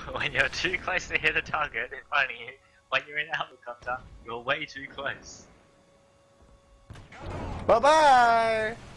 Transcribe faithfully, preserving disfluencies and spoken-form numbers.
When you're too close to hit a target in front of you, when you're in a helicopter, you're way too close. Bye bye!